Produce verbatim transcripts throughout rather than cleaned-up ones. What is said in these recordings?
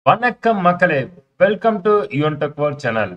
வணக்கம் மக்களே, welcome to Yuvan tech world channel.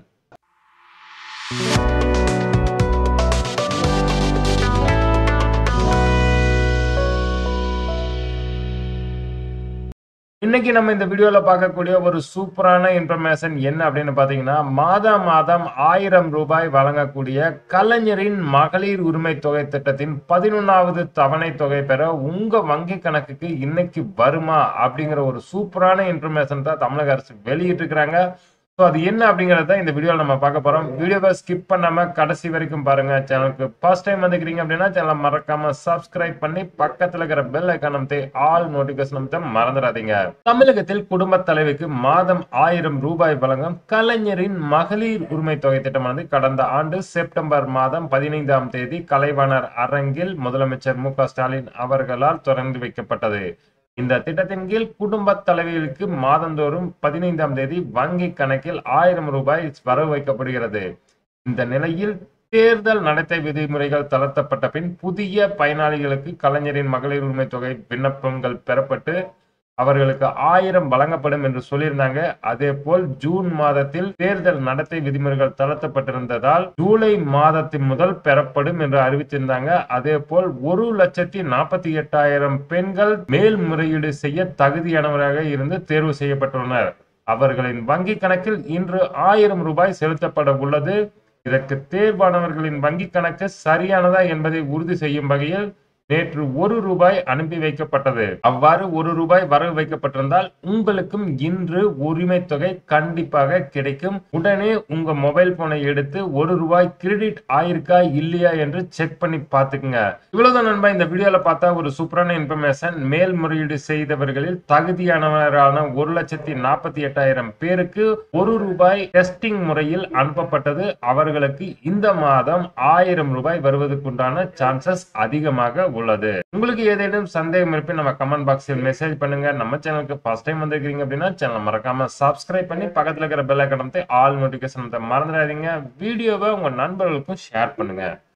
இன்னைக்கு நம்ம இந்த வீடியோல பார்க்கக்கூடிய ஒரு சூப்பரான இன்ஃபர்மேஷன் என்ன அப்படின்னு பாத்தீங்கன்னா, மாதம் மாதம் ஆயிரம் ரூபாய் வழங்கக்கூடிய கலைஞரின் மகளிர் உரிமை தொகை திட்டத்தின் பதினொன்னாவது தவணை தொகை பெற உங்க வங்கி கணக்குக்கு இன்னைக்கு வருமா அப்படிங்கிற ஒரு சூப்பரான இன்ஃபர்மேஷன் தான் தமிழக அரசு வெளியிட்டு இருக்காங்க. ஸோ அது என்ன அப்படிங்கறத இந்த வீடியோவில் நம்ம பார்க்க போறோம். வீடியோவை ஸ்கிப் பண்ணாம கடைசி வரைக்கும் பாருங்க. சேனலுக்கு ஃபர்ஸ்ட் டைம் வந்துக்கிறீங்க அப்படின்னா சேனலை மறக்காம சப்ஸ்கிரைப் பண்ணி பக்கத்துல இருக்கிற பெல் ஐக்கான் அமைத்து ஆல் நோட்டிபிகேஷன் அமைத்த மறந்துடாதீங்க. தமிழகத்தில் குடும்ப தலைவிக்கு மாதம் ஆயிரம் ரூபாய் வழங்கும் கலைஞரின் மகளிர் உரிமை தொகை திட்டமானது கடந்த ஆண்டு செப்டம்பர் மாதம் பதினைந்தாம் தேதி கலைவாணர் அரங்கில் முதலமைச்சர் மு க ஸ்டாலின் அவர்களால் தொடங்கி வைக்கப்பட்டது. இந்த திட்டத்தின் கீழ் குடும்ப தலைவிகளுக்கு மாதந்தோறும் பதினைந்தாம் தேதி வங்கி கணக்கில் ஆயிரம் ரூபாய் வரவு வைக்கப்படுகிறது. இந்த நிலையில் தேர்தல் நடத்தை விதிமுறைகள் தளர்த்தப்பட்ட பின் புதிய பயனாளிகளுக்கு கலைஞரின் மகளிர் உரிமை தொகை விண்ணப்பங்கள் பெறப்பட்டு அவர்களுக்கு ஆயிரம் வழங்கப்படும் என்று சொல்லியிருந்தாங்க. அதே போல் ஜூன் மாதத்தில் தேர்தல் நடத்தை விதிமுறைகள் தளர்த்தப்பட்டிருந்ததால் ஜூலை மாதத்தின் முதல் பெறப்படும் என்று அறிவித்திருந்தாங்க. அதே போல் ஒரு லட்சத்தி நாற்பத்தி எட்டாயிரம் பெண்கள் மேல்முறையீடு செய்ய தகுதியானவராக இருந்து தேர்வு செய்யப்பட்டுள்ளனர். அவர்களின் வங்கி கணக்கில் இன்று ஆயிரம் ரூபாய் செலுத்தப்பட உள்ளது. இதற்கு தேர்வானவர்களின் வங்கி கணக்கு சரியானதா என்பதை உறுதி செய்யும் வகையில் நேற்று ஒரு ரூபாய் அனுப்பி வைக்கப்பட்டது. அவ்வாறு ஒரு ரூபாய் வரவு வைக்கப்பட்டிருந்தால் உங்களுக்கும் இன்று உரிமை தொகை கண்டிப்பாக கிடைக்கும். உடனே உங்க மொபைல் போனை எடுத்து ஒரு ரூபாய் கிரெடிட் ஆயிருக்கா இல்லையா என்று செக் பண்ணி பாத்துக்குங்க. இவ்வளவுதான் நண்பா இந்த வீடியோல பார்த்தா ஒரு சூப்பரான இன்ஃபர்மேஷன். மேல்முறையீடு செய்தவர்களில் தகுதியானவரான ஒரு லட்சத்தி நாற்பத்தி எட்டாயிரம் பேருக்கு ஒரு ரூபாய் டெஸ்டிங் முறையில் அனுப்பப்பட்டது. அவர்களுக்கு இந்த மாதம் ஆயிரம் ரூபாய் வருவதற்குண்டான சான்சஸ் அதிகமாக உள்ளது. உங்களுக்கு ஏதேனும் சந்தேகம் இருப்பின் நம்ம கமெண்ட் பாக்ஸில் மெசேஜ் பண்ணுங்க. நம்ம சேனலுக்கு ஃபர்ஸ்ட் டைம் வந்திருக்கீங்க அப்படின்னா சேனலை மறக்காம சப்ஸ்கிரைப் பண்ணி பக்கத்துல இருக்கிற பெல் ஐகான் அமைத்து ஆல் நோட்டிபிகேஷன் மறந்துடாதீங்க. வீடியோவை உங்க நண்பர்களுக்கும் ஷேர் பண்ணுங்க.